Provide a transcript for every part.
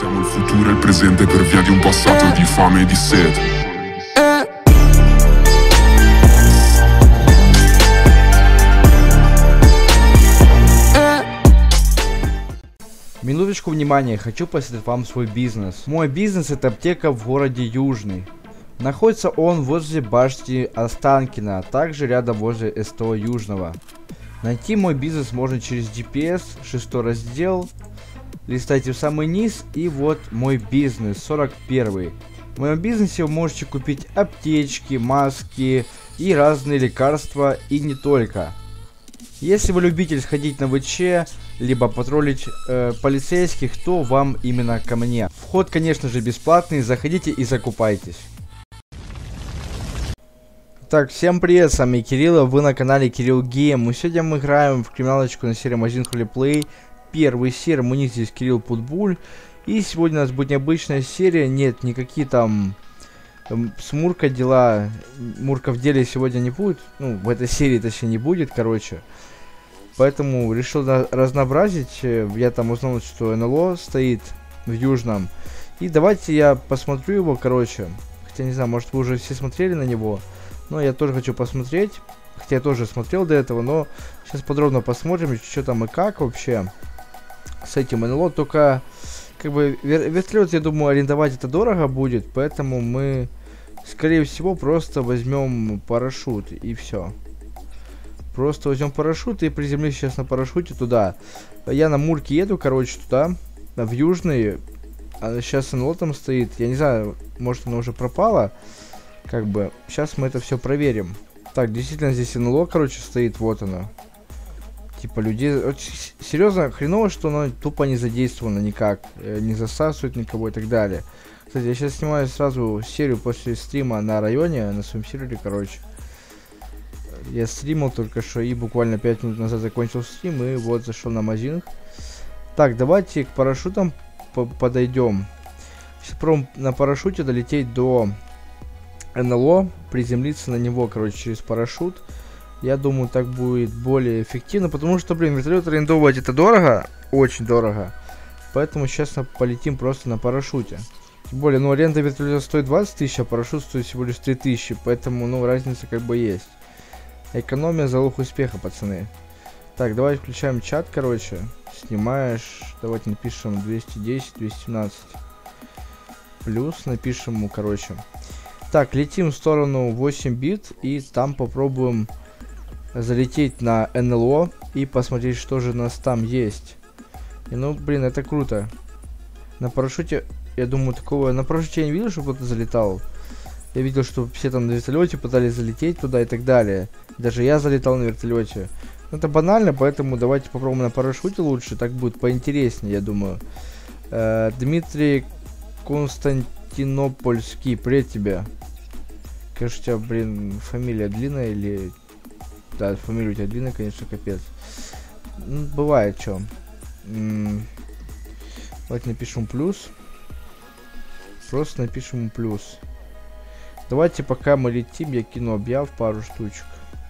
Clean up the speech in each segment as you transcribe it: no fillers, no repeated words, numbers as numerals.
Siamo il futuro e il presente per via di un passato di fame e di sete. Минуточку внимания, хочу посоветовать вам свой бизнес. Мой бизнес — это аптека в городе Южный. Находится он возле башни Останкино, а также рядом возле СТО Южного. Найти мой бизнес можно через GPS, 6 раздел, листайте в самый низ, и вот мой бизнес, 41. В моем бизнесе вы можете купить аптечки, маски и разные лекарства, и не только. Если вы любитель сходить на ВЧ, либо патрулить полицейских, то вам именно ко мне. Вход, конечно же, бесплатный, заходите и закупайтесь. Так, всем привет, с вами Кирилл, вы на канале Кирилл Гейм. Сегодня мы играем в криминалочку на серии Магазин Холиплей. Первый серия, у них здесь Кирилл Путбуль. И сегодня у нас будет необычная серия, нет, никакие там смурка дела, Мурка в деле сегодня не будет. Ну, в этой серии точнее не будет, короче. Поэтому решил разнообразить. Я там узнал, что НЛО стоит в Южном. И давайте я посмотрю его, короче. Хотя не знаю, может вы уже все смотрели на него. Но я тоже хочу посмотреть. Хотя я тоже смотрел до этого, но сейчас подробно посмотрим, что там и как вообще с этим НЛО. Только, как бы, вертолет, я думаю, арендовать это дорого будет. Поэтому мы, скорее всего, просто возьмем парашют и все. Просто возьмем парашют и приземлюсь сейчас на парашюте туда. Я на Мурке еду, короче, туда, в Южный. А сейчас НЛО там стоит. Я не знаю, может оно уже пропало. Как бы, сейчас мы это все проверим. Так, действительно здесь НЛО, короче, стоит, вот оно. Типа, людей... Серьезно, хреново, что оно тупо не задействовано никак. Не засасывает никого и так далее. Кстати, я сейчас снимаю сразу серию после стрима на районе, на своем сервере, короче. Я стримил только что и буквально 5 минут назад закончил стрим и вот зашел на магазин. Так, давайте к парашютам подойдем. Сейчас пробуем на парашюте долететь до НЛО, приземлиться на него, короче, через парашют. Я думаю, так будет более эффективно, потому что, блин, вертолет арендовать это дорого, очень дорого. Поэтому сейчас полетим просто на парашюте. Тем более, ну, аренда вертолета стоит 20 тысяч, а парашют стоит всего лишь 3000, поэтому, ну, разница как бы есть. Экономия — залог успеха, пацаны. Так, давайте включаем чат, короче. Снимаешь, давайте напишем 210, 217. Плюс напишем ему, короче. Так, летим в сторону 8 бит и там попробуем залететь на НЛО и посмотреть, что же у нас там есть. И, ну, блин, это круто. На парашюте, я думаю, такого... На парашюте я не видел, чтобы кто-то залетал. Я видел, что все там на вертолете пытались залететь туда и так далее. Даже я залетал на вертолете. Это банально, поэтому давайте попробуем на парашюте лучше. Так будет поинтереснее, я думаю. Дмитрий Константинопольский, привет тебе. Конечно, у тебя, блин, фамилия длинная или... Да, фамилия у тебя длинная, конечно, капец. Ну, бывает, что. Давайте напишем плюс. Просто напишем плюс. Давайте, пока мы летим, я кину объяв пару штучек.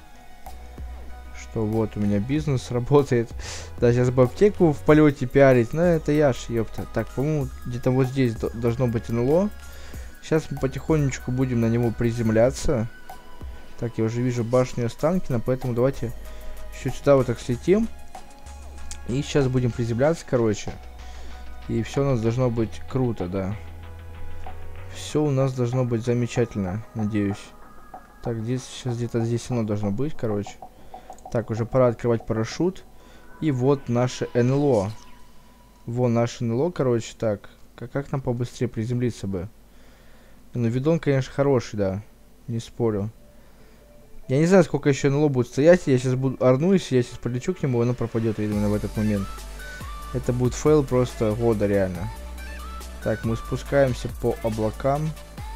Что вот у меня бизнес работает. Да, сейчас бы аптеку в полете пиарить. Но это я ж, ёпта. Так, по-моему, где-то вот здесь должно быть НЛО. Сейчас мы потихонечку будем на него приземляться. Так, я уже вижу башню Останкино, поэтому давайте еще сюда вот так слетим. И сейчас будем приземляться, короче. И все у нас должно быть круто, да. Все у нас должно быть замечательно, надеюсь. Так, здесь сейчас где-то здесь оно должно быть, короче. Так, уже пора открывать парашют. И вот наше НЛО. Вон наше НЛО, короче, так. Как нам побыстрее приземлиться бы? Ну, видон, конечно, хороший, да. Не спорю. Я не знаю, сколько еще НЛО будет стоять. Я сейчас буду орнусь, я сейчас полечу к нему, и оно пропадет именно в этот момент. Это будет фейл просто года, реально. Так, мы спускаемся по облакам.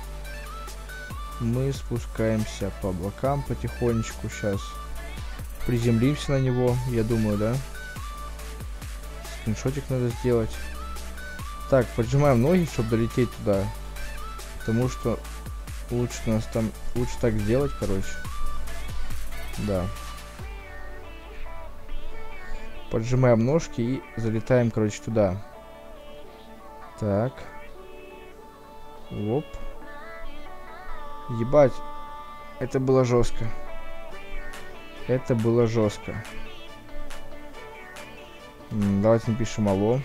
Мы спускаемся по облакам потихонечку. Сейчас приземлимся на него, я думаю, да? Скриншотик надо сделать. Так, поджимаем ноги, чтобы долететь туда. Потому что лучше нас там... Лучше так сделать, короче. Да. Поджимаем ножки и залетаем, короче, туда. Так. Оп. Ебать. Это было жестко. Это было жестко. Давайте напишем алло.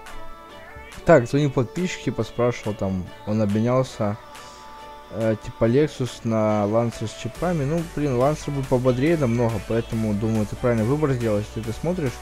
Так, звонил подписчик, типа спрашивал там, он обменялся типа Lexus на Lancer с чипами. Ну, блин, Lancer будет пободрее намного, поэтому, думаю, ты правильный выбор сделал, если ты смотришь.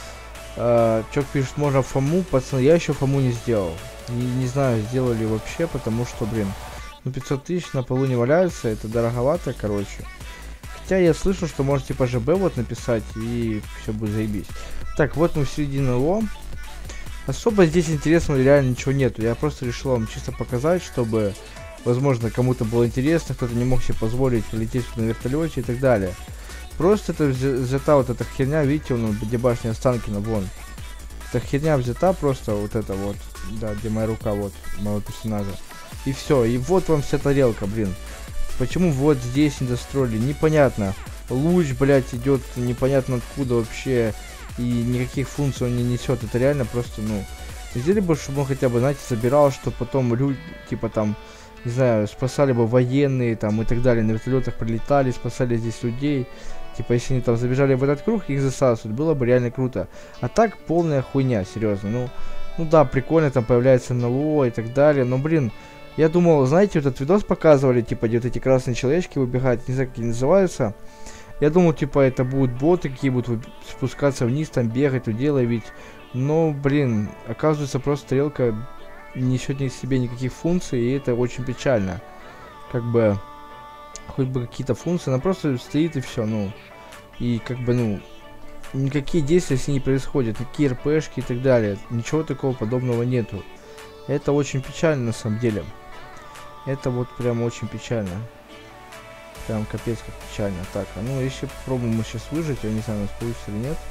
Чёк пишет, можно Фому, пацаны, я еще Фому не сделал. Не знаю, сделали вообще, потому что, блин, ну 500 тысяч на полу не валяются, это дороговато, короче. Хотя я слышал, что можете типа ЖБ вот написать, и все будет заебись. Так, вот мы в середине ЛО. Особо здесь интересного реально ничего нету. Я просто решил вам чисто показать, чтобы, возможно, кому-то было интересно, кто-то не мог себе позволить лететь на вертолете и так далее. Просто это взята вот эта херня, видите, вон, где башня Останкина, вон. Эта херня взята просто, вот это вот, да, где моя рука, вот, моего персонажа. И все, и вот вам вся тарелка, блин. Почему вот здесь не достроили, непонятно. Луч, блядь, идет непонятно откуда вообще. И никаких функций он не несет. Это реально просто, ну, сделали бы, чтобы он хотя бы, знаете, забирал, что потом люди, типа там, не знаю, спасали бы военные там и так далее, на вертолетах прилетали, спасали здесь людей. Типа, если они там забежали в этот круг, их засасывают, было бы реально круто. А так полная хуйня, серьезно. Ну да, прикольно, там появляется НЛО и так далее, но, блин, я думал, знаете, вот этот видос показывали, типа, где вот эти красные человечки выбегают, не знаю, как они называются. Я думал, типа, это будут боты, какие будут спускаться вниз, там бегать, людей ловить. Но, блин, оказывается, просто тарелка несет в себе никаких функций, и это очень печально. Как бы, хоть бы какие-то функции, она просто стоит и все, ну. И как бы, ну, никакие действия с ней не происходят, никакие РПшки и так далее. Ничего такого подобного нету. Это очень печально, на самом деле. Это вот прям очень печально. Прям капец как печально. Так, а ну если попробуем мы сейчас выжить, я не знаю, у нас получится или нет.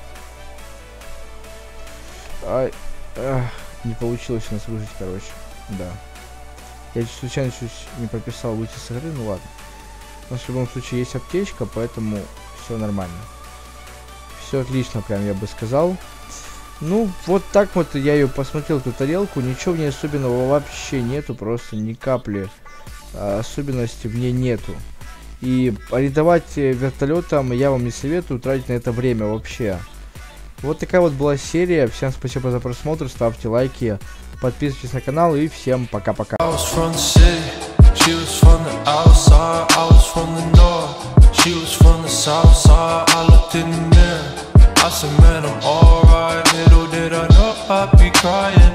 Не получилось у нас выжить, короче. Да. Я случайно чуть не прописал выйти с игры, ну ладно. У нас в любом случае есть аптечка, поэтому все нормально. Все отлично, прям я бы сказал. Ну, вот так вот я ее посмотрел, эту тарелку. Ничего в ней особенного вообще нету, просто ни капли особенностей в ней нету. И арендовать вертолетом я вам не советую, тратить на это время вообще. Вот такая вот была серия. Всем спасибо за просмотр, ставьте лайки, подписывайтесь на канал и всем пока-пока. I said, man, I'm alright. Little did I know I'd be crying.